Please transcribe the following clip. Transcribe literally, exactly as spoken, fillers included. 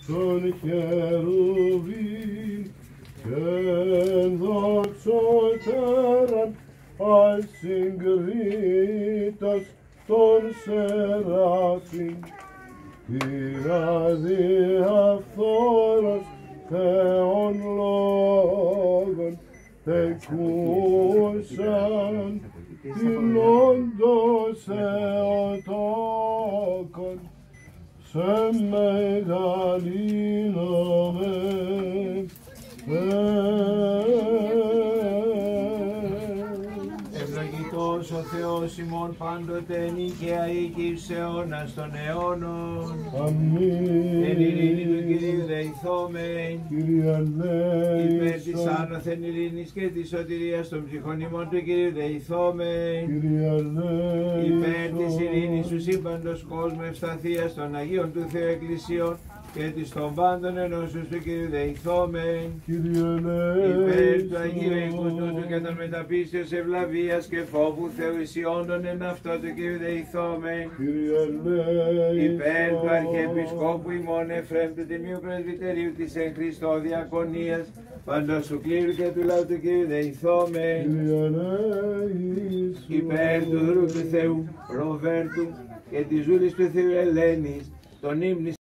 των χερουβίμ και δοξότεραν als συγκρίτας των σεράφιμ, διαφθόρας Θεών λόγων τεκούσαν την όντως Θεοτόκον σε μεγαλύνομαι. Ευλογητός ο Θεός ημών πάντοτε νίκαια ή και εις αιώνας των αιώνων. Αμήν. Εν ειρήνη του Κυρίου δεηθόμεν. Κύριε Υπέρ της ελέησον. άνωθεν ειρήνης και της σωτηρίας των ψυχών ημών του Κυρίου δεηθόμεν. Κύριε ελέησον. Υπέρ της ειρήνης του σύμπαντος κόσμου ευσταθείας των Αγίων του Θεού Εκκλησιών και της των πάντων ενώσεως του Κυρίου δεηθόμεν. Κύριε Υπέρ του Αγίου ελέησον. οίκου τούτου και των μεταπίσεως ευλαβίας και φόβου Θεού εισιόντων εν αυτό του Κυρίου δεηθόμεν. Κύριε ελέησον. Υπέρ του Αρχιεπισκόπου ημών Εφραίμ του Τιμίου Πρεσβυτερίου της εν Χριστώ Διακονίας παντός του κλήρου και του λαού του Κυρίου δεηθόμεν. Κύριε ελέησον. Υπέρ του δρού του Θεού Ροβέρτου και της ζούλης του Θεού Ελένης, τον ύμνη